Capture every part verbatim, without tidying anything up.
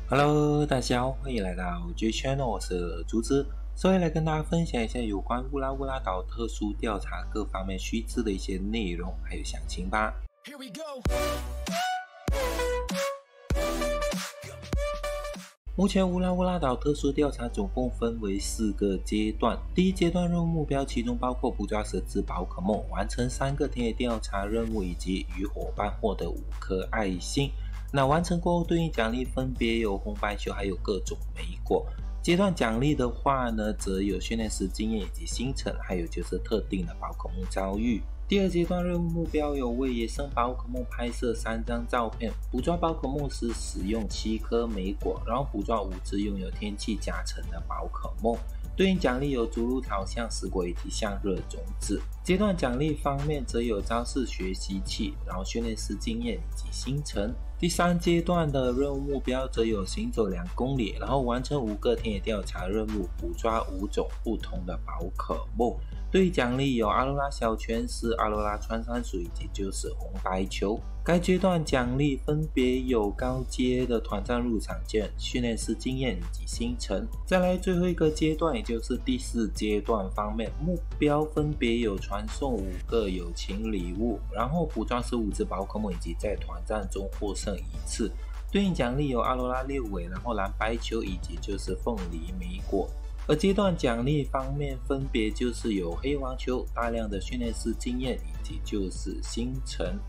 Hello，大家好，欢迎来到 J Channel， 我是竹子，所以来跟大家分享一下有关乌拉乌拉岛特殊调查各方面须知的一些内容还有详情吧。Here we go。目前乌拉乌拉岛特殊调查总共分为四个阶段，第一阶段任务目标其中包括捕抓十只宝可梦，完成三个田野调查任务以及与伙伴获得五颗爱心。那完成过后对应奖励分别有红白球还有各种莓果。阶段奖励的话呢，则有训练师经验以及星辰，还有就是特定的宝可梦遭遇。第二阶段任务目标有为野生宝可梦拍摄三张照片，捕抓宝可梦时使用七颗莓果，然后捕抓五只拥有天气加成的宝可梦。对应奖励有竹鹿草象石果以及向热种子。阶段奖励方面则有招式学习器，然后训练师经验以及星辰。第三阶段的任务目标则有行走两公里，然后完成五个田野调查任务，捕抓五种不同的宝可梦。对应奖励有阿罗拉小泉石、阿罗拉穿山鼠以及就是红白球。该阶段奖励分别有高阶的团战入场券、训练师经验以及星辰。再来最后一个阶段，也就是第四阶段方面，目标分别有传送五个友情礼物，然后捕抓十五只宝可梦以及在团战中获胜一次。对应奖励有阿罗拉六尾，然后蓝白球以及就是凤梨莓果。而阶段奖励方面分别就是有黑王球、大量的训练师经验以及就是星辰。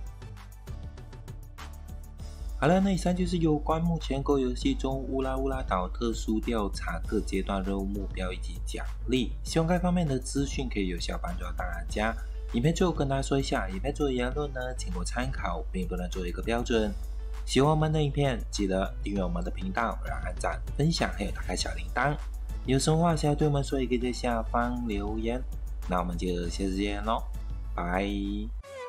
好了，那以上就是有关目前Go游戏中乌拉乌拉岛特殊调查各阶段任务目标以及奖励，希望该方面的资讯可以有效帮助到大家。影片最后跟大家说一下，影片做的言论呢，仅供参考，并不能作为一个标准。喜欢我们的影片，记得订阅我们的频道，然后按赞、分享，还有打开小铃铛。有什么话想要对我们说，也可以在下方留言。那我们就下次见咯，拜拜。